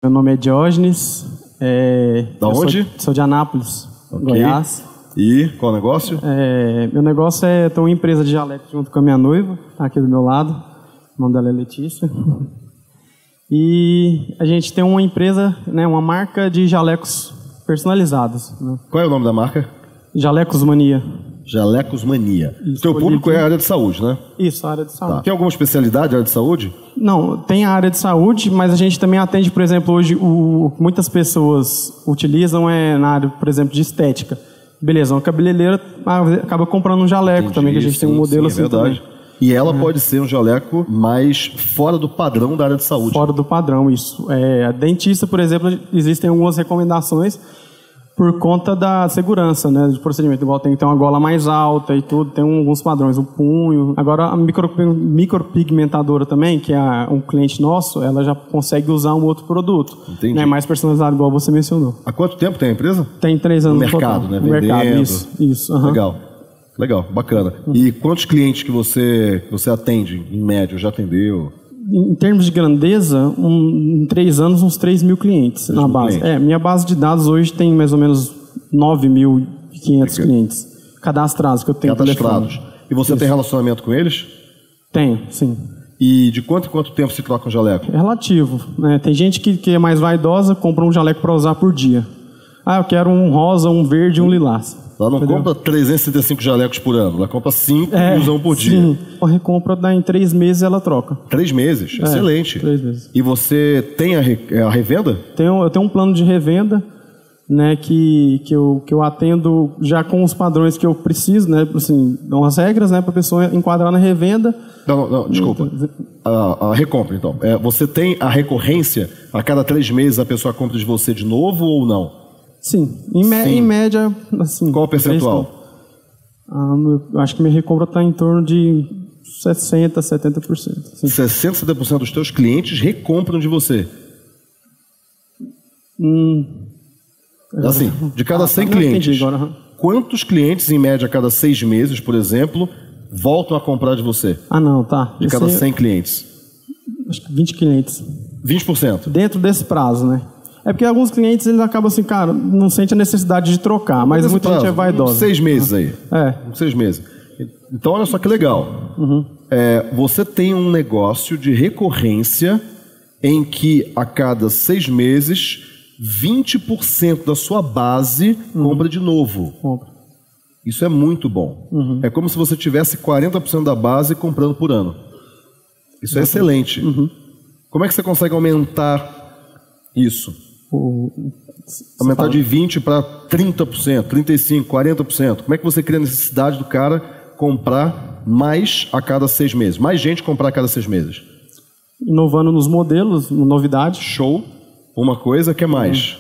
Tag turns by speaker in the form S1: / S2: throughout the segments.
S1: Meu nome é Diógenes.
S2: Da onde?
S1: Sou de Anápolis,
S2: okay.
S1: Goiás.
S2: E qual o negócio?
S1: Meu negócio é ter uma empresa de jaleco junto com a minha noiva, tá aqui do meu lado. O nome dela é Letícia. E a gente tem uma empresa, né, uma marca de jalecos personalizados. Né?
S2: Qual é o nome da marca?
S1: Jalecos Mania.
S2: Jalecos Mania. O teu público é a área de saúde, né?
S1: Isso, a área de saúde.
S2: Tá. Tem alguma especialidade na área de saúde?
S1: Não, tem a área de saúde, mas a gente também atende, por exemplo, hoje muitas pessoas utilizam na área, por exemplo, de estética. Beleza, uma cabeleireira acaba comprando um jaleco. Entendi, também, que a gente tem um modelo assim
S2: verdade.
S1: Também.
S2: E ela pode ser um jaleco mais fora do padrão da área de saúde.
S1: Fora do padrão, isso. A dentista, por exemplo, existem algumas recomendações por conta da segurança, né, de procedimento. Igual tem que ter uma gola mais alta e tudo, tem alguns padrões, o punho. Agora, a micropigmentadora também, que é um cliente nosso, ela já consegue usar um outro produto.
S2: Entendi.
S1: Né, mais personalizado, igual você mencionou.
S2: Há quanto tempo tem a empresa?
S1: Tem 3 anos
S2: no mercado,
S1: total.
S2: né?
S1: No mercado, isso.
S2: Legal, bacana. E quantos clientes que você atende, em média, já atendeu?
S1: Em termos de grandeza, em 3 anos, uns 3 mil clientes na base. Minha base de dados hoje tem mais ou menos 9.500 clientes cadastrados que eu tenho.
S2: Cadastrados. E você tem relacionamento com eles?
S1: Tenho, sim.
S2: E de quanto em quanto tempo se troca um jaleco?
S1: É relativo. Né? Tem gente que é mais vaidosa, compra um jaleco para usar por dia. Eu quero um rosa, um verde e um lilás.
S2: Ela não compra 365 jalecos por ano, ela compra 5 e usa um por dia.
S1: Sim, a recompra em 3 meses ela troca.
S2: 3 meses? Excelente.
S1: 3 meses.
S2: E você tem a revenda?
S1: Eu tenho um plano de revenda, né, que eu atendo já com os padrões que eu preciso, né, assim, dão as regras, né, para a pessoa enquadrar na revenda.
S2: Não, desculpa. A recompra, então. Você tem a recorrência, a cada 3 meses a pessoa compra de você de novo ou não?
S1: Sim, em média, assim.
S2: Qual o percentual?
S1: Eu acho que minha recompra está em torno de 60%, 70%. Sim.
S2: 60%, 70% dos teus clientes recompram de você? Assim, de cada 100 clientes, quantos clientes, em média, a cada 6 meses, por exemplo, voltam a comprar de você? De cada 100 clientes?
S1: Acho que 20 clientes.
S2: 20%?
S1: Dentro desse prazo, né? É porque alguns clientes eles acabam assim, cara, não sente a necessidade de trocar, mas muita gente é vaidosa.
S2: 6 meses aí. 6 meses. Então, olha só que legal. Você tem um negócio de recorrência em que a cada 6 meses, 20% da sua base compra de novo. Isso é muito bom. É como se você tivesse 40% da base comprando por ano. Isso é excelente. Como é que você consegue aumentar isso? Aumentar de 20% para 30%, 35%, 40%. Como é que você cria a necessidade do cara comprar mais a cada 6 meses? Mais gente comprar a cada 6 meses?
S1: Inovando nos modelos, novidades.
S2: Show. Uma coisa que é mais?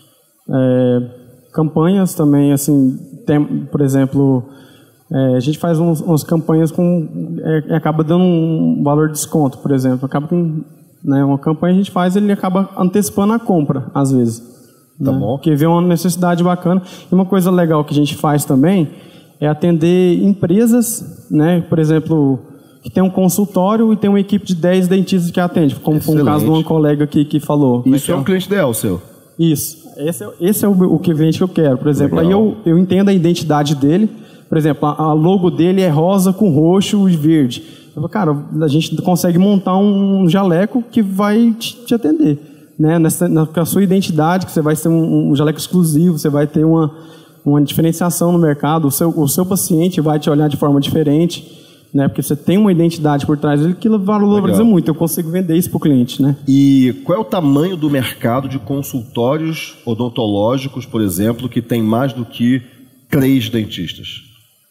S1: Campanhas também, assim, por exemplo, a gente faz umas campanhas acaba dando um valor de desconto, por exemplo. Acaba com... uma campanha a gente faz, ele acaba antecipando a compra, às vezes.
S2: Tá bom.
S1: Porque vê uma necessidade bacana. E uma coisa legal que a gente faz também é atender empresas, né, por exemplo, que tem um consultório e tem uma equipe de 10 dentistas que atende, como foi o caso de uma colega aqui que falou.
S2: Isso é um cliente ideal seu?
S1: Isso. Esse é o cliente que eu quero, por exemplo. Legal. Aí eu entendo a identidade dele. Por exemplo, a logo dele é rosa com roxo e verde. Eu falo, cara, a gente consegue montar um jaleco que vai te atender, né? Com a sua identidade, que você vai ser um jaleco exclusivo, você vai ter uma diferenciação no mercado, o seu paciente vai te olhar de forma diferente, né? Porque você tem uma identidade por trás dele que valoriza muito. Eu consigo vender isso para o cliente, né?
S2: E qual é o tamanho do mercado de consultórios odontológicos, por exemplo, que tem mais do que 3 dentistas?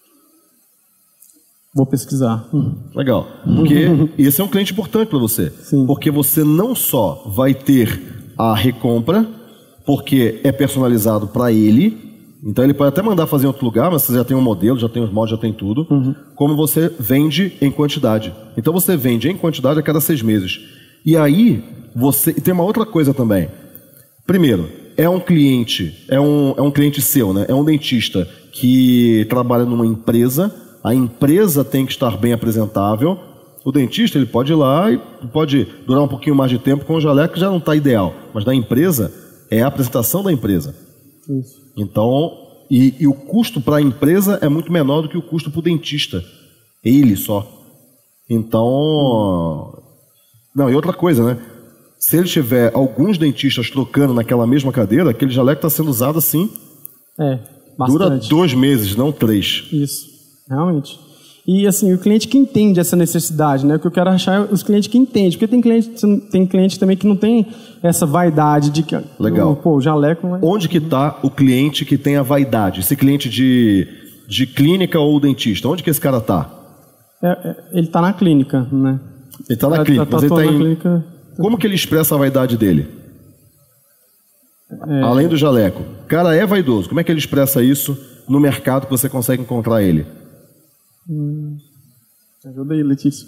S1: Vou pesquisar.
S2: Legal. Porque esse é um cliente importante para você.
S1: Sim.
S2: Porque você não só vai ter a recompra, porque é personalizado para ele, então ele pode até mandar fazer em outro lugar, mas você já tem um modelo, já tem os moldes, já tem tudo, como você vende em quantidade. Então você vende em quantidade a cada 6 meses. E aí, e tem uma outra coisa também. Primeiro, é um cliente seu, né? É um dentista que trabalha numa empresa. A empresa tem que estar bem apresentável, O dentista, ele pode ir lá e pode durar um pouquinho mais de tempo com o jaleco, que já não está ideal. Mas na empresa, é a apresentação da empresa.
S1: Isso.
S2: Então, e o custo para a empresa é muito menor do que o custo para o dentista. Ele só. Então... Não, e outra coisa, né? Se ele tiver alguns dentistas trocando naquela mesma cadeira, aquele jaleco está sendo usado assim...
S1: bastante.
S2: Dura 2 meses, não 3.
S1: Isso, realmente. E assim, o cliente que entende essa necessidade, né? O que eu quero achar é os clientes que entendem. Porque tem cliente também que não tem essa vaidade de que...
S2: Legal.
S1: Pô, o jaleco... Vai...
S2: Onde que está o cliente que tem a vaidade? Esse cliente de clínica ou dentista? Onde que esse cara está?
S1: Ele está na clínica, né?
S2: Ele está na clínica, mas ele está em...
S1: Clínica...
S2: Como que ele expressa a vaidade dele? Além do jaleco. O cara é vaidoso. Como é que ele expressa isso no mercado que você consegue encontrar ele?
S1: Ajuda aí, Letícia.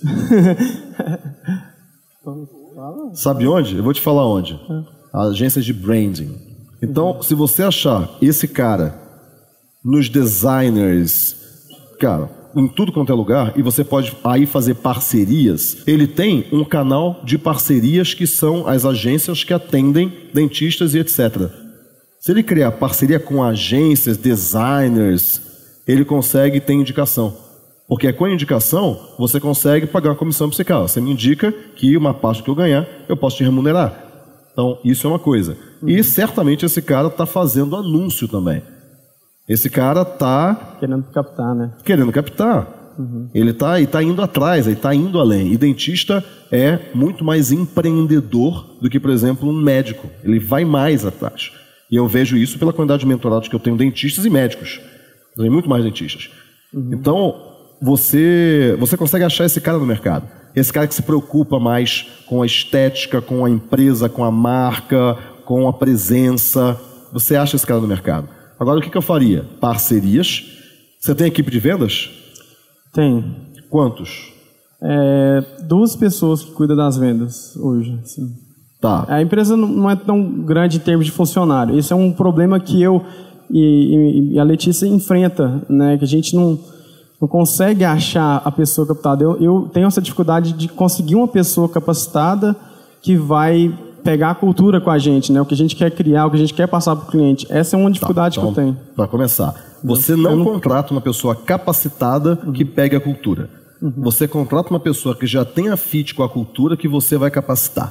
S2: Sabe onde? Eu vou te falar onde. Agências de branding. Então, se você achar esse cara nos designers, cara, em tudo quanto é lugar, e você pode aí fazer parcerias, ele tem um canal de parcerias que são as agências que atendem dentistas e etc. Se ele criar parceria com agências, designers, ele consegue ter indicação. Porque com a indicação, você consegue pagar uma comissão para esse cara. Você me indica que uma parte que eu ganhar, eu posso te remunerar. Então, isso é uma coisa. E certamente esse cara está fazendo anúncio também. Esse cara está...
S1: Querendo captar, né?
S2: Querendo captar. Ele está indo atrás, ele está indo além. E dentista é muito mais empreendedor do que, por exemplo, um médico. Ele vai mais atrás. E eu vejo isso pela quantidade de mentorados que eu tenho, dentistas e médicos. Eu tenho muito mais dentistas. Então, você consegue achar esse cara no mercado. Esse cara que se preocupa mais com a estética, com a empresa, com a marca, com a presença. Você acha esse cara no mercado. Agora, o que eu faria? Parcerias. Você tem equipe de vendas?
S1: Tem.
S2: Quantos?
S1: 2 pessoas que cuidam das vendas hoje. Assim.
S2: Tá.
S1: A empresa não é tão grande em termos de funcionário. Esse é um problema que eu e a Letícia enfrenta, né? Que a gente não consegue achar a pessoa capacitada. Eu tenho essa dificuldade de conseguir uma pessoa capacitada que vai pegar a cultura com a gente, né? O que a gente quer criar, o que a gente quer passar para o cliente. Essa é uma dificuldade que eu tenho.
S2: Para começar, você não contrata uma pessoa capacitada que pegue a cultura. Você contrata uma pessoa que já tenha fit com a cultura que você vai capacitar.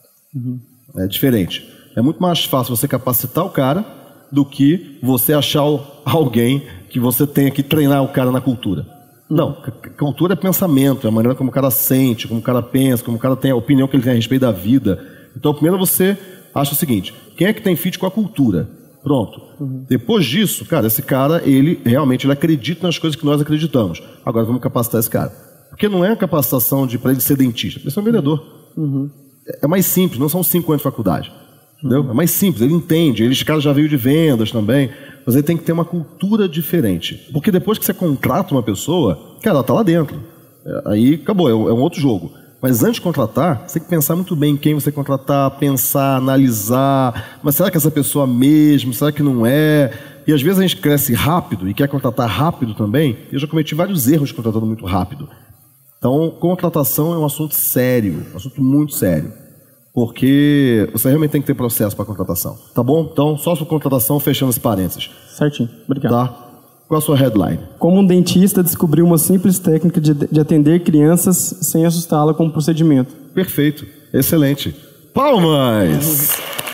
S2: É diferente. É muito mais fácil você capacitar o cara do que você achar alguém que você tenha que treinar o cara na cultura. Não, cultura é pensamento, é a maneira como o cara sente, como o cara pensa, como o cara tem a opinião que ele tem a respeito da vida. Então, primeiro você acha o seguinte, quem é que tem fit com a cultura? Pronto. Depois disso, cara, esse cara, ele realmente acredita nas coisas que nós acreditamos. Agora vamos capacitar esse cara. Porque não é a capacitação para ele ser dentista, ele é um vendedor. É mais simples, não são 5 anos de faculdade. Entendeu? É mais simples, ele entende, esse cara já veio de vendas também, mas ele tem que ter uma cultura diferente. Porque depois que você contrata uma pessoa, cara, ela está lá dentro. Aí acabou, é um outro jogo. Mas antes de contratar, você tem que pensar muito bem em quem você contratar, pensar, analisar. Mas será que essa pessoa mesmo? Será que não é? E às vezes a gente cresce rápido e quer contratar rápido também. Eu já cometi vários erros contratando muito rápido. Então, contratação é um assunto sério, um assunto muito sério. Porque você realmente tem que ter processo para contratação. Tá bom? Então, só sua contratação, fechando os parênteses.
S1: Certinho. Obrigado.
S2: Tá? Qual a sua headline?
S1: Como um dentista descobriu uma simples técnica de atender crianças sem assustá-la com o procedimento.
S2: Perfeito. Excelente. Palmas!